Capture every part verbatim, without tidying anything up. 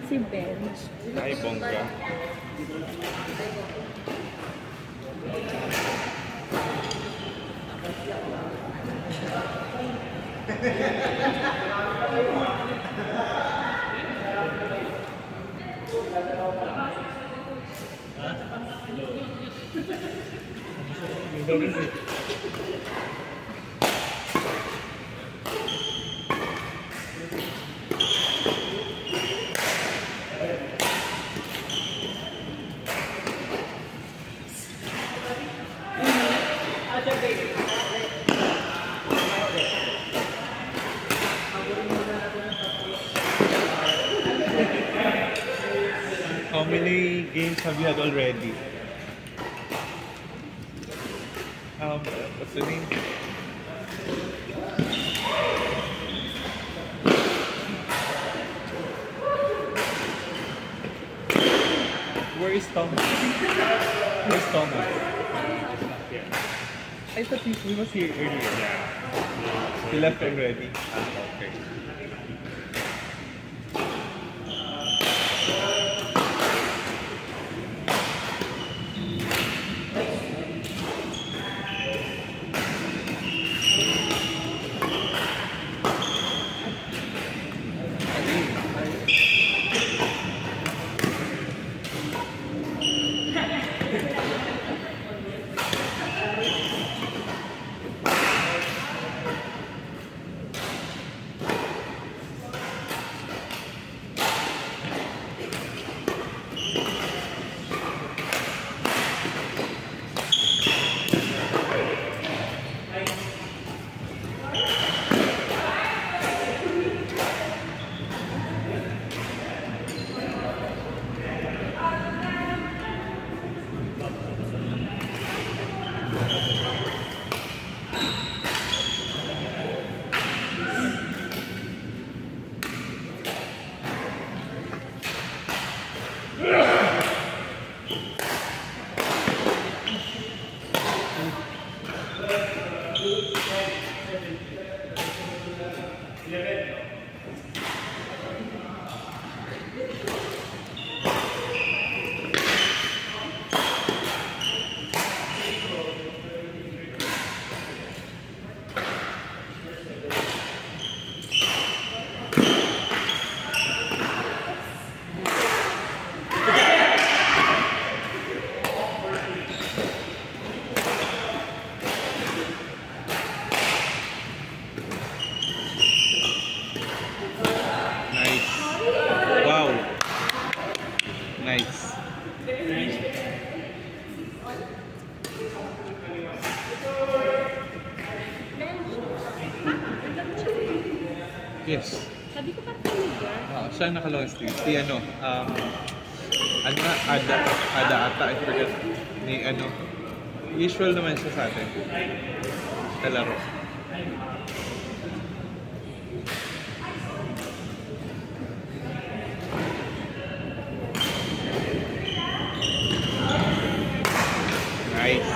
Si Ben. Ay, bongga. How many games have you had already? Um, what's the name? Where is Thomas? Where's Thomas? I thought he, he was here earlier. Yeah. He left already. Ah, okay. Yes. Sabi ko parang lugar. Oo, siya nakalong street. Si ano, um, ano na, Ada, Ada ata, I forget. Ni ano, usual naman siya sa atin. Kalaro. Nice.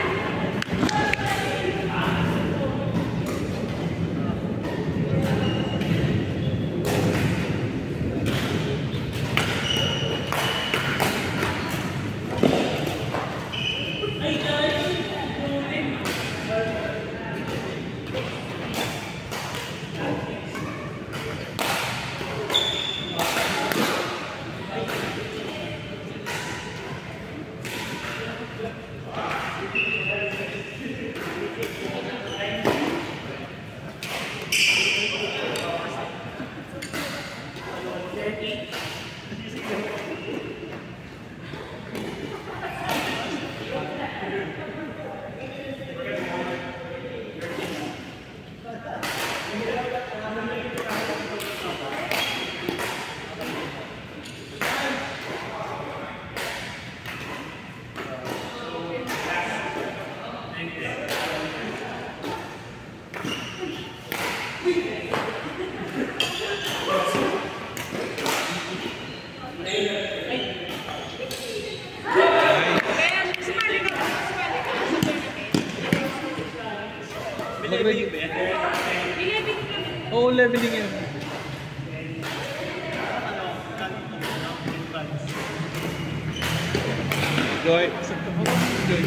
Mag-ready ba yan? Oo, leveling yan. Joy, sakto ko. Joy.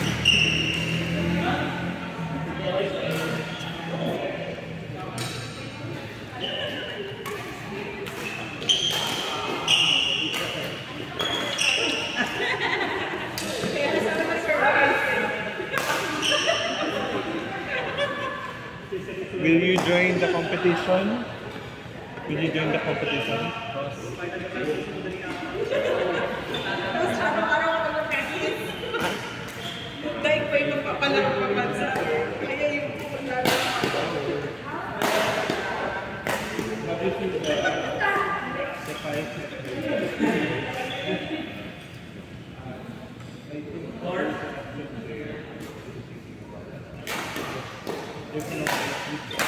Will you join the competition? Will you join the competition? Dahil pa yung magpapalaro pa bansa. Kaya yung If